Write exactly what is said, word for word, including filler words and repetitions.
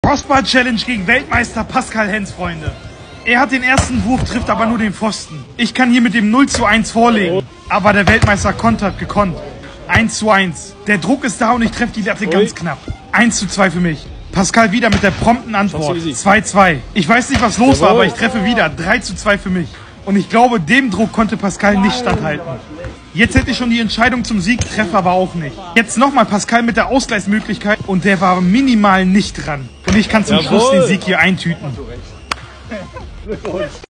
Crossbar-Challenge gegen Weltmeister Pascal Hens, Freunde. Er hat den ersten Wurf, trifft aber nur den Pfosten. Ich kann hier mit dem null zu eins vorlegen, aber der Weltmeister kontert gekonnt. eins zu eins. Der Druck ist da und ich treffe die Latte ganz knapp. eins zu zwei für mich. Pascal wieder mit der prompten Antwort. zwei zu zwei. Ich weiß nicht, was los war, aber ich treffe wieder. drei zu zwei für mich. Und ich glaube, dem Druck konnte Pascal nicht standhalten. Jetzt hätte ich schon die Entscheidung zum Sieg, treffe aber auch nicht. Jetzt nochmal Pascal mit der Ausgleichsmöglichkeit und der war minimal nicht dran. Und ich kann zum Schluss den Sieg hier eintüten.